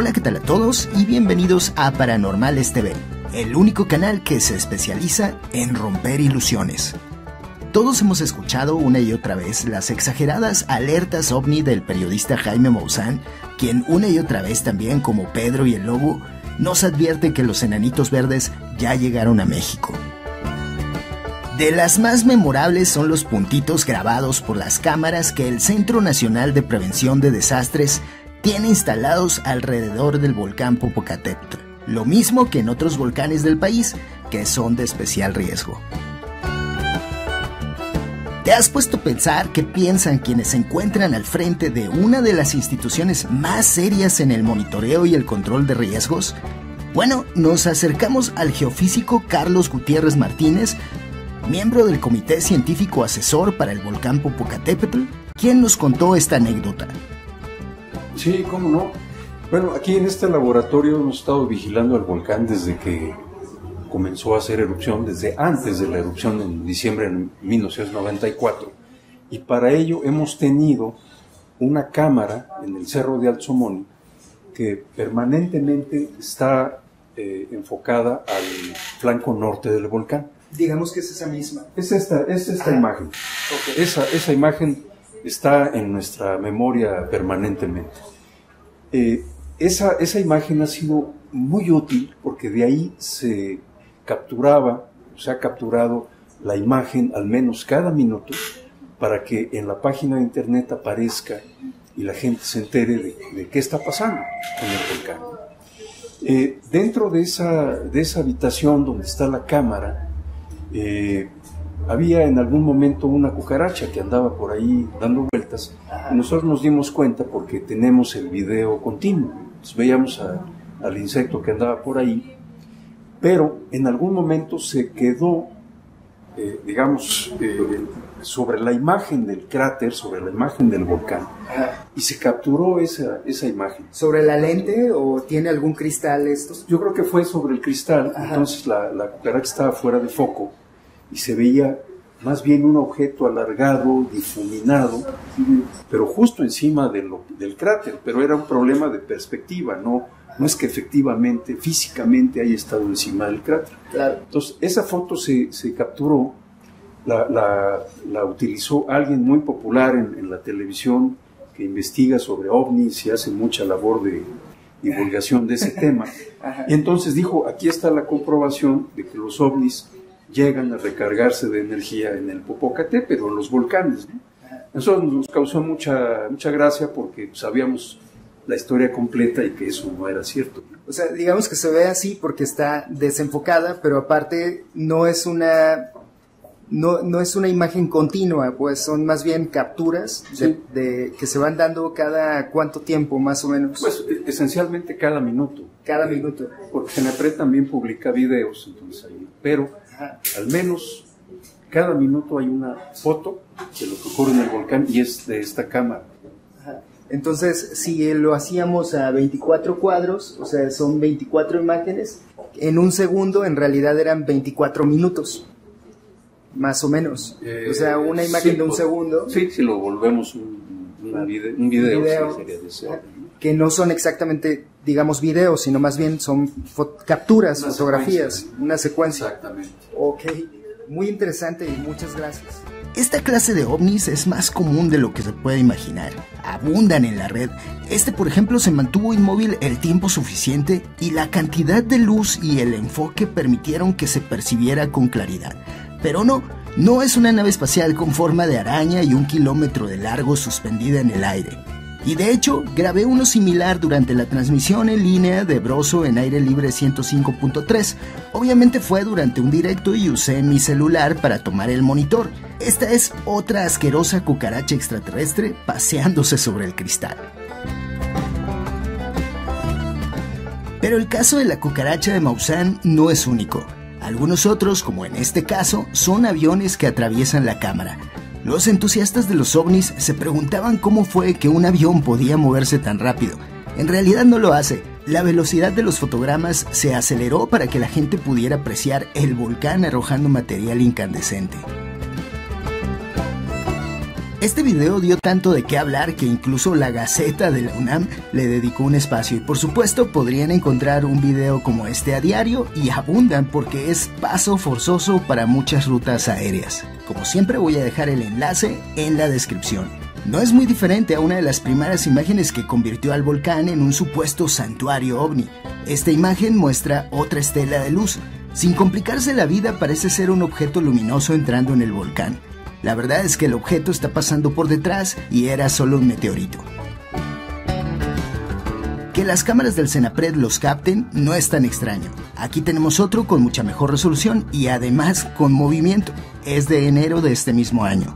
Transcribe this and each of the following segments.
Hola, ¿qué tal a todos? Y bienvenidos a Paranormales TV, el único canal que se especializa en romper ilusiones. Todos hemos escuchado una y otra vez las exageradas alertas ovni del periodista Jaime Maussan, quien una y otra vez también, como Pedro y el Lobo, nos advierte que los enanitos verdes ya llegaron a México. De las más memorables son los puntitos grabados por las cámaras que el Centro Nacional de Prevención de Desastres tiene instalados alrededor del volcán Popocatépetl, lo mismo que en otros volcanes del país que son de especial riesgo. ¿Te has puesto a pensar qué piensan quienes se encuentran al frente de una de las instituciones más serias en el monitoreo y el control de riesgos? Bueno, nos acercamos al geofísico Carlos Gutiérrez Martínez, miembro del Comité Científico Asesor para el volcán Popocatépetl, quien nos contó esta anécdota. Sí, cómo no. Bueno, aquí en este laboratorio hemos estado vigilando el volcán desde que comenzó a hacer erupción, desde antes de la erupción en diciembre de 1994. Y para ello hemos tenido una cámara en el Cerro de Alzomoni que permanentemente está enfocada al flanco norte del volcán. Digamos que es esa misma. Es esta imagen. Okay. Esa imagen está en nuestra memoria permanentemente. Esa imagen ha sido muy útil porque de ahí se ha capturado la imagen al menos cada minuto para que en la página de internet aparezca y la gente se entere de qué está pasando con el volcán. Dentro de esa habitación donde está la cámara, había en algún momento una cucaracha que andaba por ahí dando vueltas y nosotros nos dimos cuenta porque tenemos el video continuo. Entonces veíamos al insecto que andaba por ahí, pero en algún momento se quedó, sobre la imagen del cráter, sobre la imagen del volcán, y se capturó esa imagen. ¿Sobre la lente o tiene algún cristal estos? Yo creo que fue sobre el cristal. Entonces la cucaracha estaba fuera de foco y se veía más bien un objeto alargado, difuminado, pero justo encima del cráter, pero era un problema de perspectiva, no es que efectivamente, físicamente haya estado encima del cráter. Claro. Entonces, esa foto se capturó, la utilizó alguien muy popular en la televisión que investiga sobre ovnis y hace mucha labor de divulgación de ese tema. Y entonces dijo, aquí está la comprobación de que los ovnis llegan a recargarse de energía en el Popocatépetl, en los volcanes, ¿no? Eso nos causó mucha gracia porque sabíamos la historia completa y que eso no era cierto. O sea, digamos que se ve así porque está desenfocada, pero aparte no es una imagen continua, pues son más bien capturas de que se van dando cada cuánto tiempo más o menos. Pues esencialmente cada minuto. Cada minuto. Porque Genapred también publica videos, entonces ahí, pero al menos cada minuto hay una foto de lo que ocurre en el volcán y es de esta cámara. Entonces, si lo hacíamos a 24 cuadros, o sea, son 24 imágenes, en un segundo en realidad eran 24 minutos, más o menos. O sea, una imagen de un segundo. Sí, si lo volvemos un video, sí, sería de ese orden, ¿no? Que no son exactamente, digamos, videos, sino más bien son capturas, fotografías, una secuencia. Exactamente. Ok, muy interesante y muchas gracias. Esta clase de ovnis es más común de lo que se puede imaginar. Abundan en la red. Por ejemplo, se mantuvo inmóvil el tiempo suficiente y la cantidad de luz y el enfoque permitieron que se percibiera con claridad. Pero no es una nave espacial con forma de araña y 1 kilómetro de largo suspendida en el aire. Y de hecho, grabé uno similar durante la transmisión en línea de Broso en Aire Libre 105.3. Obviamente fue durante un directo y usé mi celular para tomar el monitor. Esta es otra asquerosa cucaracha extraterrestre paseándose sobre el cristal. Pero el caso de la cucaracha de Maussan no es único. Algunos otros, como en este caso, son aviones que atraviesan la cámara. Los entusiastas de los ovnis se preguntaban cómo fue que un avión podía moverse tan rápido. En realidad no lo hace. La velocidad de los fotogramas se aceleró para que la gente pudiera apreciar el volcán arrojando material incandescente. Este video dio tanto de qué hablar que incluso la Gaceta de la UNAM le dedicó un espacio, y por supuesto podrían encontrar un video como este a diario, y abundan porque es paso forzoso para muchas rutas aéreas. Como siempre voy a dejar el enlace en la descripción. No es muy diferente a una de las primeras imágenes que convirtió al volcán en un supuesto santuario ovni. Esta imagen muestra otra estela de luz. Sin complicarse la vida, parece ser un objeto luminoso entrando en el volcán. La verdad es que el objeto está pasando por detrás y era solo un meteorito. Que las cámaras del CENAPRED los capten no es tan extraño. Aquí tenemos otro con mucha mejor resolución y además con movimiento. Es de enero de este mismo año.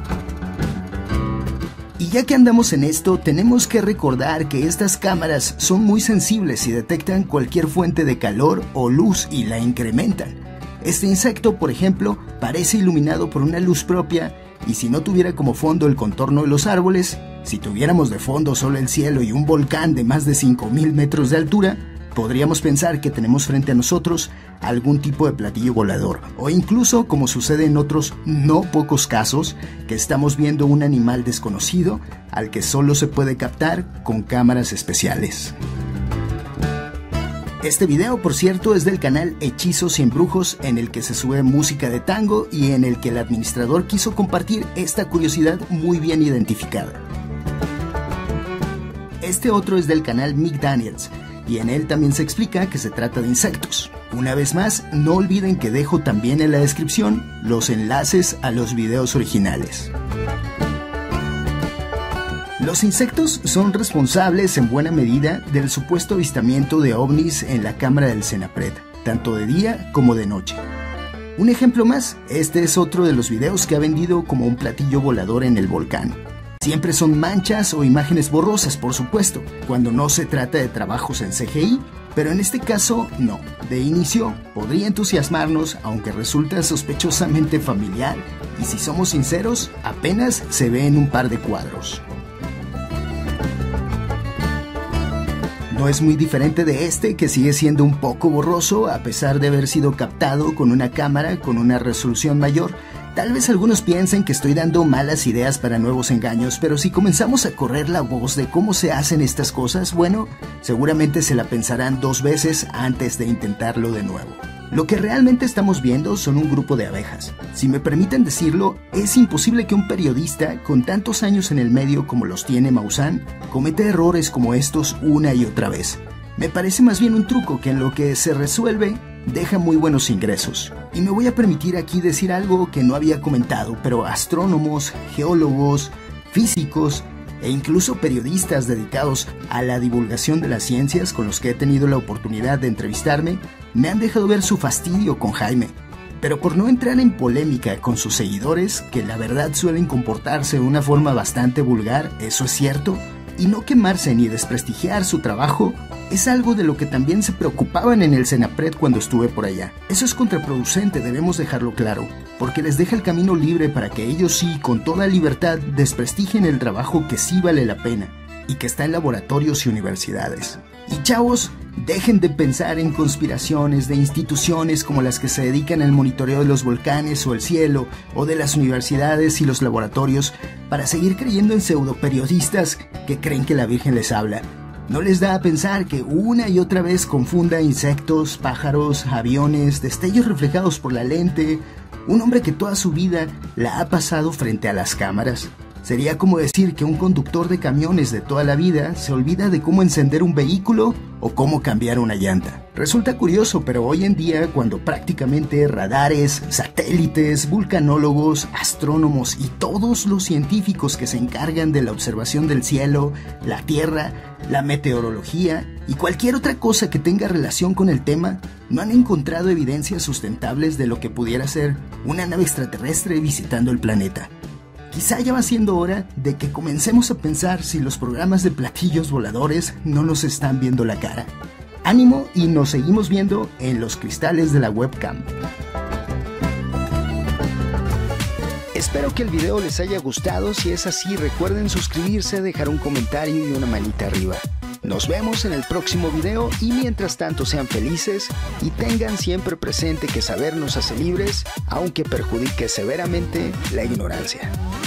Y ya que andamos en esto, tenemos que recordar que estas cámaras son muy sensibles y detectan cualquier fuente de calor o luz y la incrementan. Este insecto, por ejemplo, parece iluminado por una luz propia, y si no tuviera como fondo el contorno de los árboles, si tuviéramos de fondo solo el cielo y un volcán de más de 5000 metros de altura, podríamos pensar que tenemos frente a nosotros algún tipo de platillo volador, o incluso, como sucede en otros no pocos casos, que estamos viendo un animal desconocido al que solo se puede captar con cámaras especiales. Este video, por cierto, es del canal Hechizos y Embrujos, en el que se sube música de tango y en el que el administrador quiso compartir esta curiosidad muy bien identificada. Este otro es del canal Mick Daniels, y en él también se explica que se trata de insectos. Una vez más, no olviden que dejo también en la descripción los enlaces a los videos originales. Los insectos son responsables en buena medida del supuesto avistamiento de ovnis en la cámara del CENAPRED, tanto de día como de noche. Un ejemplo más, este es otro de los videos que ha vendido como un platillo volador en el volcán. Siempre son manchas o imágenes borrosas, por supuesto, cuando no se trata de trabajos en CGI, pero en este caso no. De inicio podría entusiasmarnos, aunque resulta sospechosamente familiar, y si somos sinceros, apenas se ve en un par de cuadros. No es muy diferente de este, que sigue siendo un poco borroso a pesar de haber sido captado con una cámara con una resolución mayor. Tal vez algunos piensen que estoy dando malas ideas para nuevos engaños, pero si comenzamos a correr la voz de cómo se hacen estas cosas, bueno, seguramente se la pensarán 2 veces antes de intentarlo de nuevo. Lo que realmente estamos viendo son un grupo de abejas. Si me permiten decirlo, es imposible que un periodista con tantos años en el medio como los tiene Maussan cometa errores como estos una y otra vez. Me parece más bien un truco que en lo que se resuelve deja muy buenos ingresos. Y me voy a permitir aquí decir algo que no había comentado, pero astrónomos, geólogos, físicos e incluso periodistas dedicados a la divulgación de las ciencias con los que he tenido la oportunidad de entrevistarme, me han dejado ver su fastidio con Jaime. Pero por no entrar en polémica con sus seguidores, que la verdad suelen comportarse de una forma bastante vulgar, eso es cierto, y no quemarse ni desprestigiar su trabajo, es algo de lo que también se preocupaban en el CENAPRED cuando estuve por allá. Eso es contraproducente, debemos dejarlo claro, porque les deja el camino libre para que ellos sí, con toda libertad, desprestigien el trabajo que sí vale la pena y que está en laboratorios y universidades. Y chavos, dejen de pensar en conspiraciones de instituciones como las que se dedican al monitoreo de los volcanes o el cielo, o de las universidades y los laboratorios, para seguir creyendo en pseudoperiodistas que creen que la Virgen les habla. ¿No les da a pensar que una y otra vez confunda insectos, pájaros, aviones, destellos reflejados por la lente? Un hombre que toda su vida la ha pasado frente a las cámaras. Sería como decir que un conductor de camiones de toda la vida se olvida de cómo encender un vehículo o cómo cambiar una llanta. Resulta curioso, pero hoy en día, cuando prácticamente radares, satélites, vulcanólogos, astrónomos y todos los científicos que se encargan de la observación del cielo, la tierra, la meteorología y cualquier otra cosa que tenga relación con el tema, no han encontrado evidencias sustentables de lo que pudiera ser una nave extraterrestre visitando el planeta. Quizá ya va siendo hora de que comencemos a pensar si los programas de platillos voladores no nos están viendo la cara. Ánimo, y nos seguimos viendo en los cristales de la webcam. Espero que el video les haya gustado. Si es así, recuerden suscribirse, dejar un comentario y una manita arriba. Nos vemos en el próximo video, y mientras tanto sean felices y tengan siempre presente que saber nos hace libres, aunque perjudique severamente la ignorancia.